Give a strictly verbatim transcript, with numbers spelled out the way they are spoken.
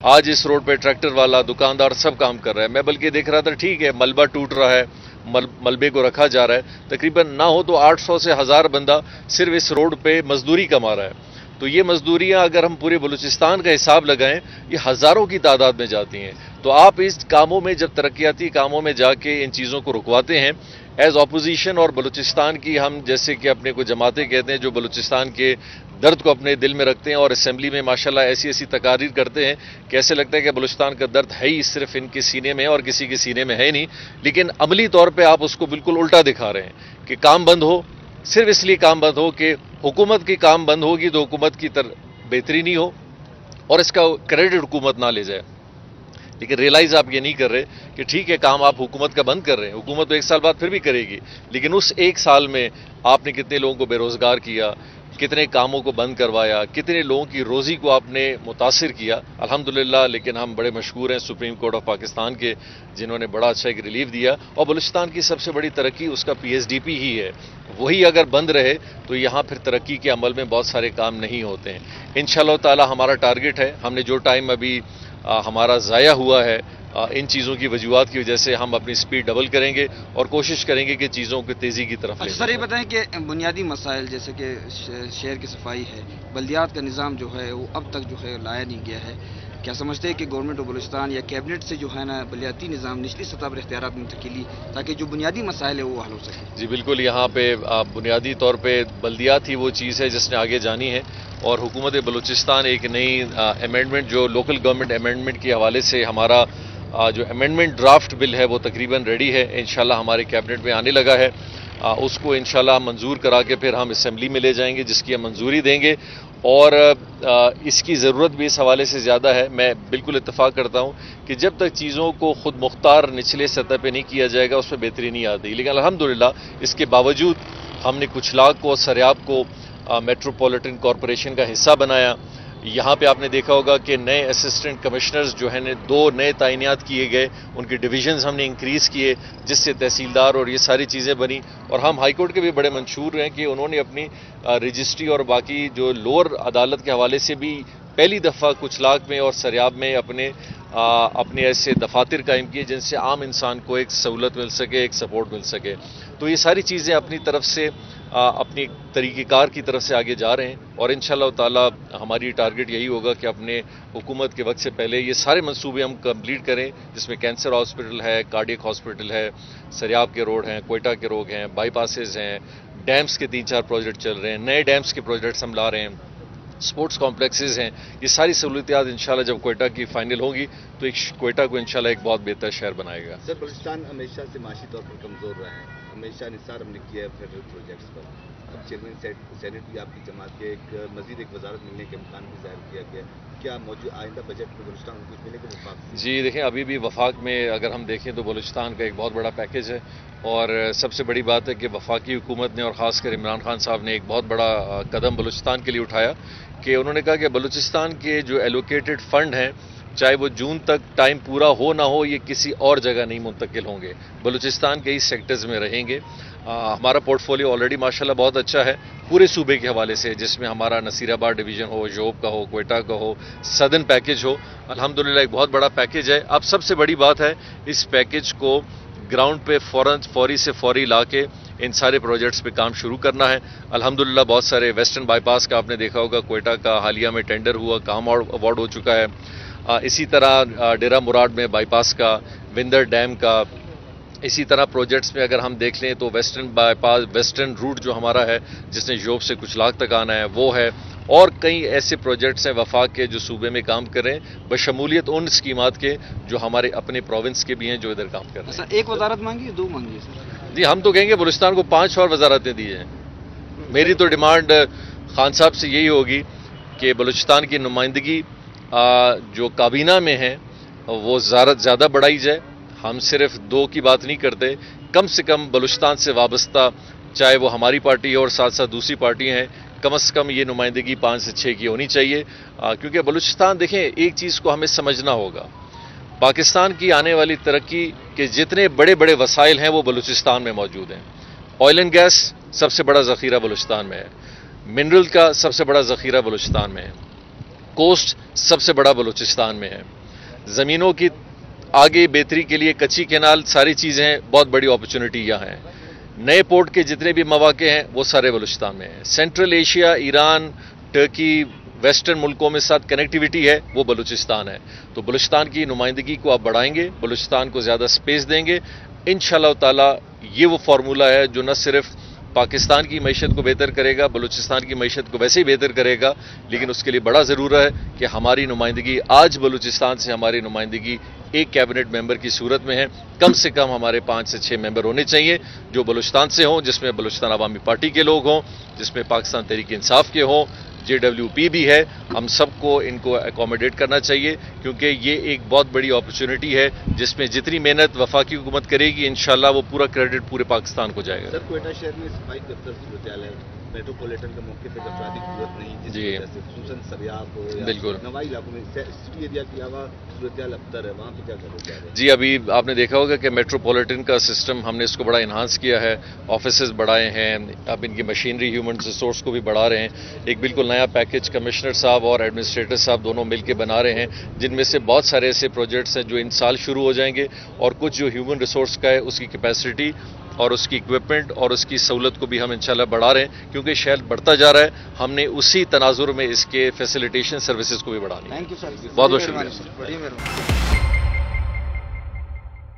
آج اس روڈ پہ ٹریکٹر والا دکاندار سب کام کر رہا ہے. میں بلکہ دیکھ رہا تھا ٹھیک ہے ملبہ ٹوٹ رہا ہے, ملبے کو رکھا جا رہا ہے, تقریباً نہ ہو تو آٹھ سو سے ہزار بندہ صرف اس روڈ پہ مزدوری کما رہا ہے. تو یہ مزدوریاں اگر ہم پورے بلوچستان کا حساب لگائیں یہ ہزاروں کی تعداد میں جاتی ہیں. تو آپ اس کاموں میں جب ترقیاتی کاموں میں جا کے ان چیزوں کو رکواتے ہیں ایز اپوزیشن, اور بلوچستان کی ہم جیسے کہ اپنے کو جماعتیں کہتے ہیں جو بلوچستان کے درد کو اپنے دل میں رکھتے ہیں اور اسمبلی میں ماشاءاللہ ایسی ایسی تقاریر کرتے ہیں کہ ایسے لگتا ہے کہ بلوچستان کا درد ہے ہی صرف ان کے سینے میں اور کسی کے سینے میں ہے نہیں, لیکن عملی طور پہ آپ اس کو بالکل الٹا دکھا رہے ہیں کہ کام بند ہو, صرف اس لیے کام بند ہو کہ حکومت کی کام بند ہوگی تو حکومت کی تر بہتری نہیں ہو اور اس کا کریڈٹ حکومت نہ لے جائے. لیکن ریلائز آپ یہ نہیں کر رہے کہ ٹھیک ہے کام آپ حکومت کا بند کر رہے ہیں, حکومت تو ایک سال بعد پھر بھی کرے گی, لیکن اس ایک سال میں آپ نے کتنے لوگوں کو بے روزگار کیا, کتنے کاموں کو بند کروایا, کتنے لوگوں کی روزی کو آپ نے متاثر کیا. الحمدللہ لیکن ہم بڑے مشکور ہیں سپریم کورٹ آف پاکستان کے جنہوں نے بڑا اچھا ایک ریلیف دیا, اور بلوچستان کی سب سے بڑی ترقی اس کا پی ایس ڈی پی ہی ہے. وہی اگر بند رہے تو یہاں پھر ترقی کے عمل میں بہت سارے کام نہیں ہوتے ہیں. انشاءاللہ تعالی ہمارا ٹارگٹ ہے, ہم نے جو ٹائم ابھی ہمارا ضائع ہوا ہے ان چیزوں کی وجوہات کی وجہ سے ہم اپنی سپیڈ ڈبل کریں گے اور کوشش کریں گے کہ چیزوں کو تیزی کی طرف لے جائیں. سر یہ بتائیں کہ بنیادی مسائل جیسے کہ شہر کی صفائی ہے, بلدیات کا نظام جو ہے وہ اب تک جو ہے لایا نہیں گیا ہے, کیا سمجھتے ہیں کہ گورنمنٹ آف بلوچستان یا کیبنٹ سے جو ہے نا بلدیاتی نظام نچلی سطح پر اختیارات منتقلی تاکہ جو بنیادی مسائل ہے وہ حل ہو سکے؟ جی بالکل, یہاں پہ بنیادی طور پہ بلدیات ہی وہ چیز ہے جس نے آگے جانی ہے, اور حکومت بلوچستان ایک نئی امینڈمنٹ جو لوکل گورنمنٹ امینڈمنٹ کے حوالے سے ہمارا جو امینڈمنٹ ڈرافٹ بل ہے وہ تقریباً ریڈی ہے, انشاءاللہ ہمارے کیبنٹ میں آنے لگا ہے. اس کو انشاءاللہ منظور کرا کے پھر ہم اسمبلی میں لے جائیں گے جس کی ہم منظوری دیں گے, اور اس کی ضرورت بھی اس حوالے سے زیادہ ہے. میں بالکل اتفاق کرتا ہوں کہ جب تک چیزوں کو خود مختار نچلے سطح پہ نہیں کیا جائے گا اس پہ بہتری نہیں آتی, لیکن الحمدللہ اس کے باوجود ہم نے کچھ لاکھ کو سریاب کو میٹروپولیٹن کارپوریشن کا حصہ بنایا. یہاں پہ آپ نے دیکھا ہوگا کہ نئے اسسٹنٹ کمشنرز جو ہیں دو نئے تعینات کیے گئے, ان کی ڈویژنز ہم نے انکریز کیے جس سے تحصیلدار اور یہ ساری چیزیں بنی. اور ہم ہائی کورٹ کے بھی بڑے منشور ہیں کہ انہوں نے اپنی رجسٹری اور باقی جو لوور عدالت کے حوالے سے بھی پہلی دفعہ کچھ لاکھ میں اور سریاب میں اپنے اپنے ایسے دفاتر قائم کیے جن سے عام انسان کو ایک سہولت مل سکے, ایک سپورٹ مل سکے. تو یہ ساری چیزیں اپنی طرف سے اپنی طریقہ کار کی طرف سے آگے جا رہے ہیں, اور انشاءاللہ تعالی ہماری ٹارگٹ یہی ہوگا کہ اپنے حکومت کے وقت سے پہلے یہ سارے منصوبے ہم کمپلیٹ کریں, جس میں کینسر ہاسپٹل ہے, کارڈیک ہاسپٹل ہے, سریاب کے روڈ ہیں, کوئٹہ کے روڈ ہیں, بائی پاسز ہیں, ڈیمز کے تین چار پروجیکٹ چل رہے ہیں, نئے ڈیمز کے پروجیکٹس ہم لا رہے ہیں, اسپورٹس کمپلیکسز ہیں. یہ ساری سہولتیات انشاءاللہ جب کوئٹہ کی فائنل ہوں گی تو ایک کوئٹہ کو انشاءاللہ ایک بہت بہتر شہر بنائے گا. سر بلوچستان ہمیشہ سے معاشی طور پر کمزور رہا ہے, ہمیشہ نثار ہم نے کیا ہے فیڈرل پروجیکٹس پر. اب چیئرمین سینٹ بھی آپ کی جماعت کے ایک مزید ایک وزارت ملنے کے امکان بھی ظاہر کیا گیا, کیا موجود آئندہ بجٹ میں بلوچستان کو کچھ ملے گا وفاق سے؟ جی دیکھیں, ابھی بھی وفاق میں اگر ہم دیکھیں تو بلوچستان کا ایک بہت بڑا پیکیج ہے, اور سب سے بڑی بات ہے کہ وفاقی حکومت نے اور خاص کر عمران خان صاحب نے ایک بہت بڑا قدم بلوچستان کے لیے اٹھایا کہ انہوں نے کہا کہ بلوچستان کے جو ایلوکیٹڈ فنڈ ہیں چاہے وہ جون تک ٹائم پورا ہو نہ ہو یہ کسی اور جگہ نہیں منتقل ہوں گے, بلوچستان کے ہی سیکٹرز میں رہیں گے. ہمارا پورٹ فولیو آلریڈی ماشاءاللہ بہت اچھا ہے پورے صوبے کے حوالے سے, جس میں ہمارا نصیر آباد ڈویژن ہو, جوب کا ہو, کوئٹہ کا ہو, سدرن پیکیج ہو, الحمدللہ ایک بہت بڑا پیکیج ہے. اب سب سے بڑی بات ہے اس پیکیج کو گراؤنڈ پہ فوراً فوری سے فوری لا کے ان سارے پروجیکٹس پہ کام شروع کرنا ہے. الحمدللہ بہت سارے ویسٹرن بائی پاس کا آپ نے دیکھا ہوگا, کوئٹہ کا حالیہ میں ٹینڈر ہوا, کام اوارڈ ہو چکا ہے. اسی طرح ڈیرہ مراد میں بائی پاس کا, وندر ڈیم کا, اسی طرح پروجیکٹس میں اگر ہم دیکھ لیں تو western bypass western route جو ہمارا ہے جس نے جوب سے کچھ لاکھ تک آنا ہے وہ ہے, اور کئی ایسے پروجیکٹس ہیں وفاق کے جو صوبے میں کام کر رہے ہیں بشمولیت ان اسکیمات کے جو ہمارے اپنے پروونس کے بھی ہیں جو ادھر کام کر رہے ہیں. ایک وزارت مانگی دو مانگی سر؟ جی ہم تو کہیں گے بلوچستان کو پانچ اور وزارتیں دی ہیں. میری تو ڈیمانڈ خان صاحب سے یہی ہوگی کہ بلوچستان کی نمائندگی جو کابینہ میں ہیں وہ زیادہ بڑھائی جائے. ہم صرف دو کی بات نہیں کرتے, کم سے کم بلوچستان سے وابستہ چاہے وہ ہماری پارٹی اور ساتھ ساتھ دوسری پارٹی ہیں, کم از کم یہ نمائندگی پانچ سے چھ کی ہونی چاہیے. کیونکہ بلوچستان دیکھیں ایک چیز کو ہمیں سمجھنا ہوگا, پاکستان کی آنے والی ترقی کے جتنے بڑے بڑے وسائل ہیں وہ بلوچستان میں موجود ہیں. آئل اینڈ گیس سب سے بڑا ذخیرہ بلوچستان میں ہے, منرل کا سب سے بڑا ذخیرہ بلوچستان میں ہے, कोस्ट सबसे बड़ा बलूचिस्तान में है। ज़मीनों की आगे बेहतरी के लिए कच्ची कैनाल, सारी चीज़ें बहुत बड़ी अपॉर्चुनिटी यहाँ है। नए पोर्ट के जितने भी मौके हैं वो सारे बलूचिस्तान में हैं। Central Asia, Iran, Turkey, western मुल्कों में साथ कनेक्टिविटी है वो बलूचिस्तान है। तो बलूचिस्तान की नुमाइंदगी को आप बढ़ाएंगे, बलूचिस्तान को ज़्यादा स्पेस देंगे, इंशाअल्लाह ताला ये वो फार्मूला है जो न सिर्फ पाकिस्तान की मईशत को बेहतर करेगा, बलूचिस्तान की मईशत को वैसे ही बेहतर करेगा, लेकिन उसके लिए बड़ा ज़रूरी है कि हमारी नुमाइंदगी आज बलूचिस्तान से हमारी नुमाइंदगी एक कैबिनेट मेंबर की सूरत में है। कम से कम हमारे पाँच से छः मेंबर होने चाहिए जो बलूचिस्तान से हों, जिसमें बलूचिस्तान अवामी पार्टी के लोग हों, जिसमें पाकिस्तान तहरीक इंसाफ के हों, जे डब्ल्यू पी भी है। हम सबको इनको अकोमोडेट करना चाहिए क्योंकि ये एक बहुत बड़ी अपॉर्चुनिटी है जिसमें जितनी मेहनत वफाकी हुकूमत करेगी इंशाल्लाह वो पूरा क्रेडिट पूरे पाकिस्तान को जाएगा। सर, क्वेटा शहर में सफाई दफ्तर सूरत है, मेट्रोपॉलिटन के मौके पर अफरादी की जरूरत नहीं, जिस वजह से खुसूसन सरियाब हो या बिल्कुल नवाई इलाकों में सिटी एरिया की हवा सूरत अबतर है, वहाँ पे क्या कर रहे हैं? जी, अभी आपने देखा होगा कि मेट्रोपॉलिटन का सिस्टम हमने इसको बड़ा इन्हांस किया है, ऑफिसेज बढ़ाए हैं, अब इनकी मशीनरी ह्यूमन रिसोर्स को भी बढ़ा रहे हैं। एक बिल्कुल नया पैकेज कमिश्नर साहब और एडमिनिस्ट्रेटर साहब दोनों मिलकर बना रहे हैं, जिनमें से बहुत सारे ऐसे प्रोजेक्ट्स हैं जो इन साल शुरू हो जाएंगे और कुछ जो ह्यूमन रिसोर्स का है उसकी कैपेसिटी और उसकी इक्विपमेंट और उसकी सहूलत को भी हम इंशाल्लाह बढ़ा रहे हैं क्योंकि शहर बढ़ता जा रहा है। हमने उसी तनाजुर में इसके फैसिलिटेशन सर्विसेज को भी बढ़ा लिया। थैंक यू सर, बहुत बहुत शुक्रिया। बड़ी मेहरबानी।